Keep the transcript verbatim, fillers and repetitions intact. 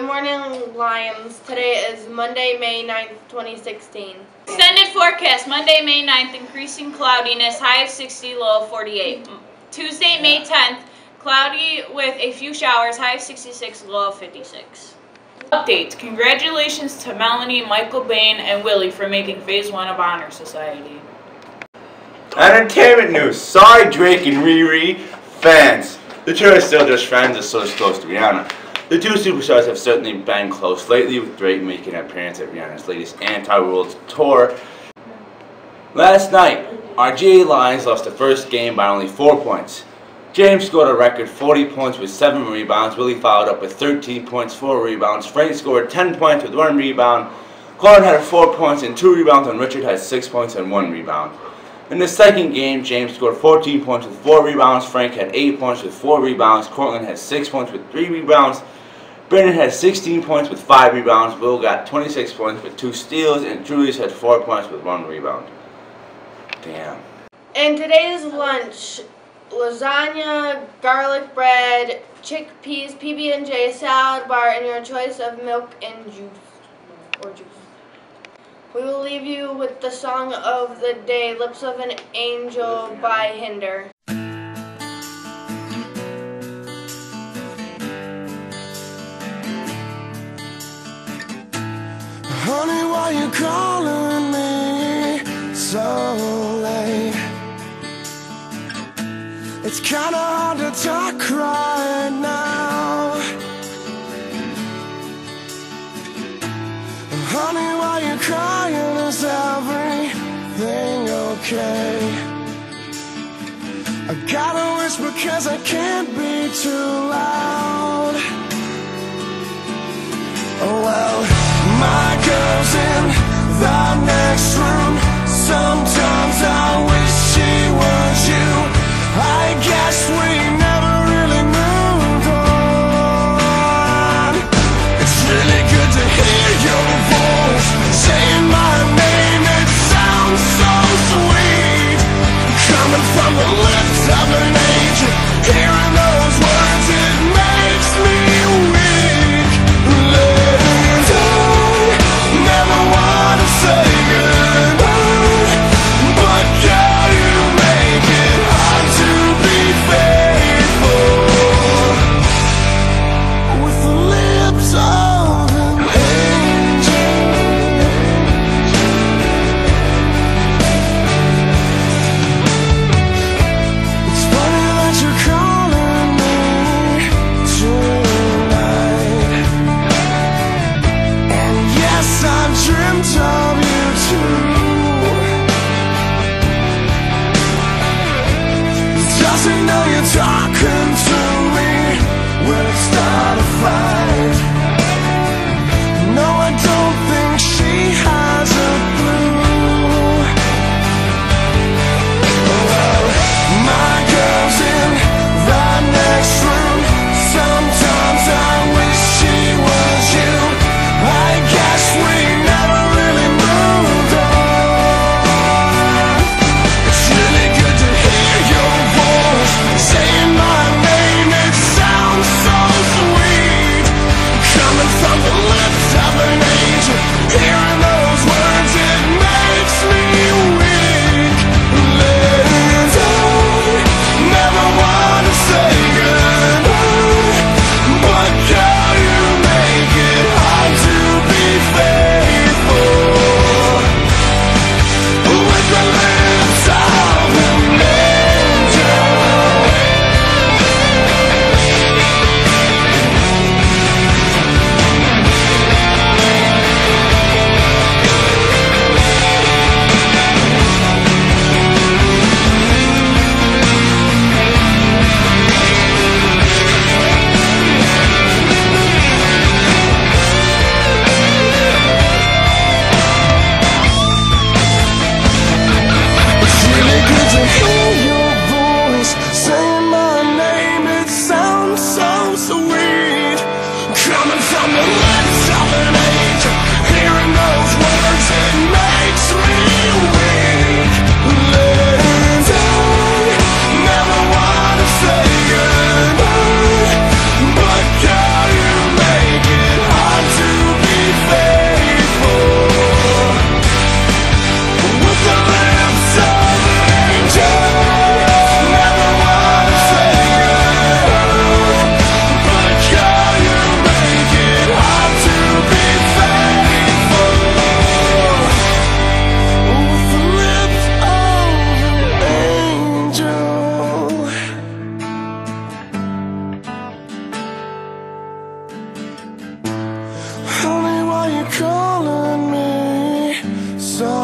Good morning, Lions. Today is Monday, May ninth, twenty sixteen. Extended forecast, Monday, May ninth, increasing cloudiness, high of sixty, low of forty-eight. Tuesday, May tenth, cloudy with a few showers, high of sixty-six, low of fifty-six. Updates. Congratulations to Melanie, Michael Bain, and Willie for making Phase one of Honor Society. Entertainment news. Sorry, Drake and Riri. Fans. The two are still just friends as so close to Rihanna. The two superstars have certainly been close lately, with Drake making an appearance at Rihanna's latest Anti-World Tour. Last night, our G A Lions lost the first game by only four points. James scored a record forty points with seven rebounds. Willie followed up with thirteen points, four rebounds. Frank scored ten points with one rebound. Colin had four points and two rebounds, and Richard had six points and one rebound. In the second game, James scored fourteen points with four rebounds. Frank had eight points with four rebounds. Cortland had six points with three rebounds. Brandon had sixteen points with five rebounds. Will got twenty-six points with two steals. And Julius had four points with one rebound. Damn. And today's lunch, lasagna, garlic bread, chickpeas, P B and J salad bar, and your choice of milk and juice. Or juice. We will leave you with the song of the day, Lips of an Angel by Hinder. Honey, why you calling me so late? It's kinda hard to talk right now. Honey, why you crying? Is everything okay? I gotta whisper cause I can't be too loud. Oh well, my girl's in the next room. Sometimes I wish she was you. I guess we never really moved on. It's really good to hear your voice saying my name. It sounds so sweet, coming from the lips of an angel. Hearing those words, it makes me weak. Ladies, I never want to say goodbye, but girl, you make it hard to be faithful with the lips of an angel. It's funny that you're calling me tonight, and yes, I've dreamt of you too. Doesn't know you're talking to me when it start a fight. No, I don't think she has a clue. Well, my girl's in the next room. Sometimes I wish she was you. I guess we never really moved. so